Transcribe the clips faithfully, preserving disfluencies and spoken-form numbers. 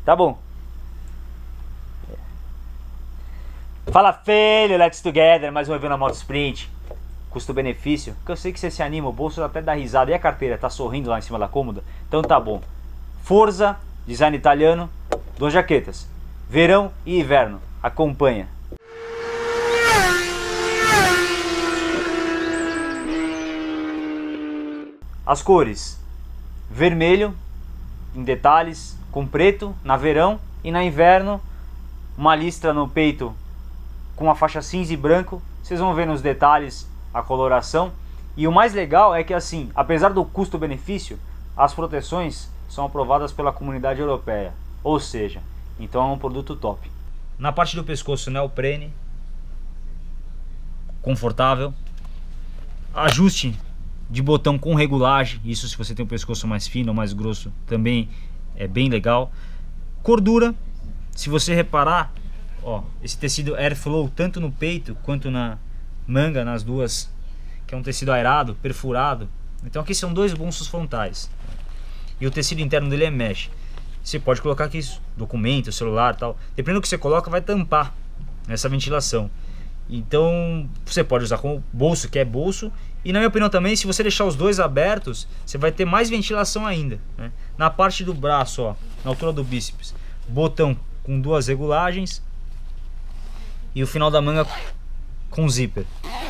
Tá bom. Fala filho, let's together, mais um review na Moto Sprint. Custo-benefício, que eu sei que você se anima, o bolso até dá risada. E a carteira, tá sorrindo lá em cima da cômoda? Então tá bom. Forza, design italiano, duas jaquetas, verão e inverno, acompanha. As cores, vermelho em detalhes, com preto na verão, e na inverno uma listra no peito com uma faixa cinza e branco. Vocês vão ver nos detalhes a coloração. E o mais legal é que, assim, apesar do custo-benefício, as proteções são aprovadas pela comunidade europeia, ou seja, então é um produto top. Na parte do pescoço, neoprene, confortável, ajuste de botão com regulagem, isso se você tem um pescoço mais fino ou mais grosso também é bem legal. Cordura, se você reparar, ó, esse tecido Airflow tanto no peito quanto na manga, nas duas, que é um tecido aerado, perfurado. Então aqui são dois bolsos frontais e o tecido interno dele é mesh. Você pode colocar aqui documento, celular, tal, dependendo do que você coloca vai tampar essa ventilação. Então você pode usar como bolso, que é bolso, e na minha opinião também, se você deixar os dois abertos, você vai ter mais ventilação ainda, né? Na parte do braço, ó, na altura do bíceps, botão com duas regulagens e o final da manga com zíper.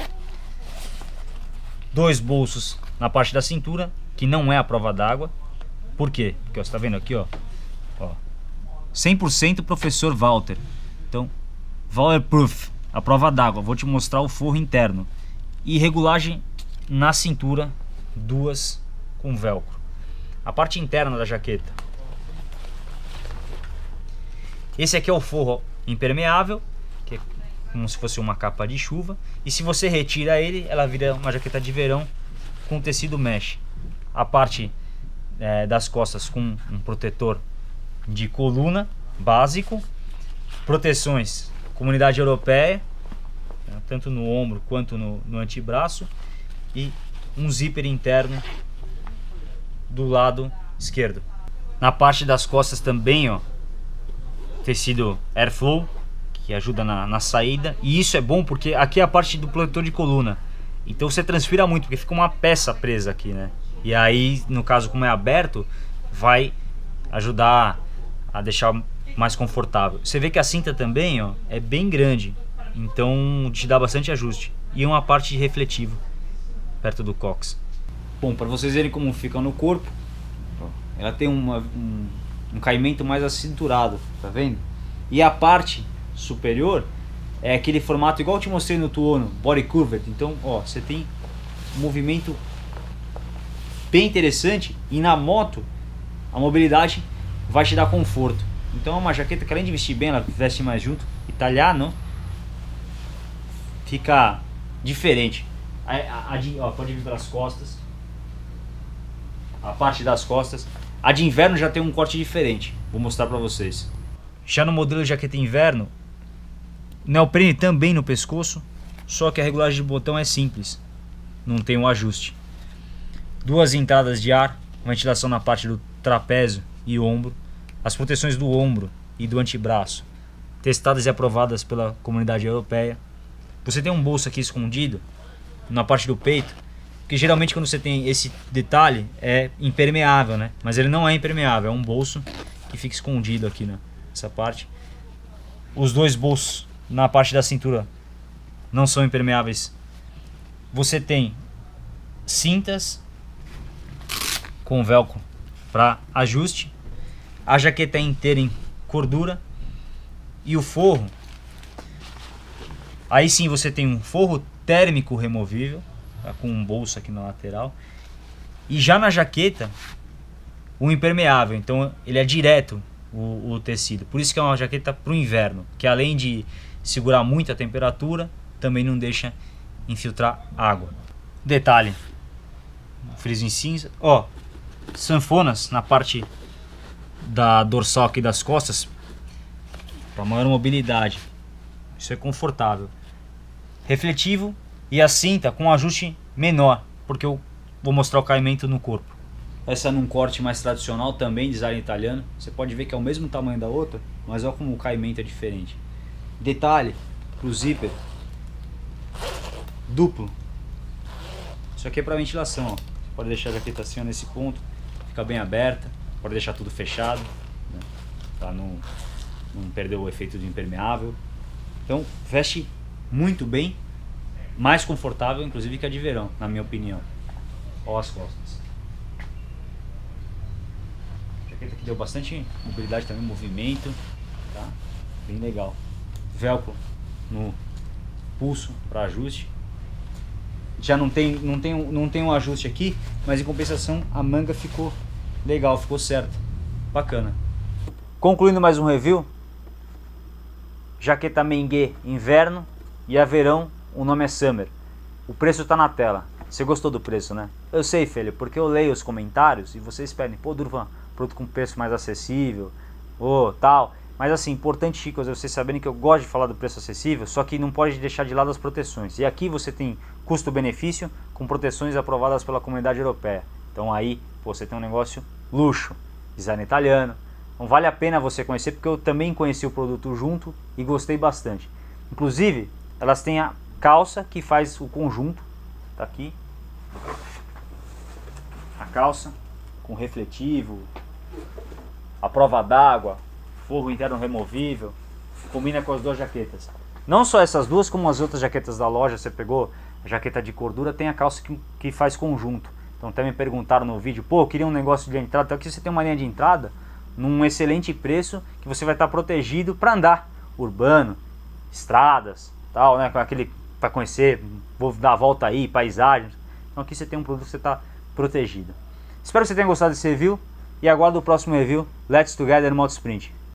Dois bolsos na parte da cintura, que não é a prova d'água. Por quê? Porque ó, você tá vendo aqui, ó, ó cem por cento professor Walter. Então, waterproof, a prova d'água. Vou te mostrar o forro interno. E regulagem na cintura, duas com velcro. A parte interna da jaqueta. Esse aqui é o forro impermeável, que é como se fosse uma capa de chuva. E se você retira ele, ela vira uma jaqueta de verão com tecido mesh. A parte é, das costas com um protetor de coluna básico. Proteções comunidade europeia, tanto no ombro quanto no, no antebraço, e um zíper interno do lado esquerdo. Na parte das costas também, ó, tecido Airflow, que ajuda na, na saída, e isso é bom porque aqui é a parte do protetor de coluna, então você transpira muito, porque fica uma peça presa aqui, né? E aí, no caso, como é aberto, vai ajudar a deixar mais confortável. Você vê que a cinta também, ó, é bem grande, então te dá bastante ajuste. E uma parte de refletivo perto do cox. Bom, para vocês verem como fica no corpo, ó, ela tem uma, um, um caimento mais acinturado, tá vendo? E a parte superior é aquele formato igual eu te mostrei no Tuono, body curved. Então, ó, você tem um movimento bem interessante, e na moto a mobilidade vai te dar conforto. Então é uma jaqueta que, além de vestir bem, ela veste mais junto, italiano, fica diferente. A, a, a de, ó, pode vir pelas costas, a parte das costas. A de inverno já tem um corte diferente, vou mostrar pra vocês. Já no modelo de jaqueta inverno, neoprene também no pescoço, só que a regulagem de botão é simples, não tem um ajuste. Duas entradas de ar, ventilação na parte do trapézio e ombro. As proteções do ombro e do antebraço, testadas e aprovadas pela comunidade europeia. Você tem um bolso aqui escondido na parte do peito, que geralmente quando você tem esse detalhe é impermeável, né? Mas ele não é impermeável, é um bolso que fica escondido aqui, né? Essa parte. Os dois bolsos na parte da cintura não são impermeáveis. Você tem cintas com velcro para ajuste. A jaqueta é inteira em cordura. E o forro, aí sim você tem um forro térmico removível, tá, com um bolso aqui na lateral. E já na jaqueta, o impermeável, então ele é direto o, o tecido. Por isso que é uma jaqueta para o inverno, que além de segurar muito a temperatura, também não deixa infiltrar água. Detalhe, friso em cinza, ó, sanfonas na parte da dorsal aqui das costas para maior mobilidade. Isso é confortável. Refletivo e a cinta com ajuste menor, porque eu vou mostrar o caimento no corpo. Essa num corte mais tradicional, também design italiano. Você pode ver que é o mesmo tamanho da outra, mas olha como o caimento é diferente. Detalhe, pro zíper, duplo. Isso aqui é para ventilação, ó. Você pode deixar a jaqueta assim, ó, nesse ponto, fica bem aberta. Pode deixar tudo fechado, né, para não, não perder o efeito de impermeável. Então veste muito bem, mais confortável inclusive que a de verão, na minha opinião. Ó as costas. Jaqueta que deu bastante mobilidade também, movimento, tá? Bem legal. Velcro no pulso para ajuste. Já não tem, não tem, não tem um ajuste aqui, mas em compensação a manga ficou legal, ficou certo. Bacana. Concluindo mais um review. Jaqueta Mengue inverno e a verão o nome é Summer. O preço está na tela. Você gostou do preço, né? Eu sei, filho, porque eu leio os comentários e vocês pedem, pô, Durvan, produto com preço mais acessível, ou tal. Mas assim, importante, chicos, é vocês saberem que eu gosto de falar do preço acessível, só que não pode deixar de lado as proteções. E aqui você tem custo-benefício com proteções aprovadas pela Comunidade Europeia. Então aí, pô, você tem um negócio luxo, design italiano. Então vale a pena você conhecer, porque eu também conheci o produto junto e gostei bastante. Inclusive, elas têm a calça que faz o conjunto, tá aqui. A calça com refletivo, a prova d'água, forro interno removível, combina com as duas jaquetas. Não só essas duas, como as outras jaquetas da loja, você pegou a jaqueta de cordura, tem a calça que, que faz conjunto. Então até me perguntaram no vídeo, pô, eu queria um negócio de entrada, então aqui você tem uma linha de entrada num excelente preço, que você vai estar protegido para andar, urbano, estradas, tal, né, com aquele para conhecer, vou dar a volta aí, paisagens. Então aqui você tem um produto que você está protegido. Espero que você tenha gostado desse review e aguardo o próximo review. Let's Together Moto Sprint.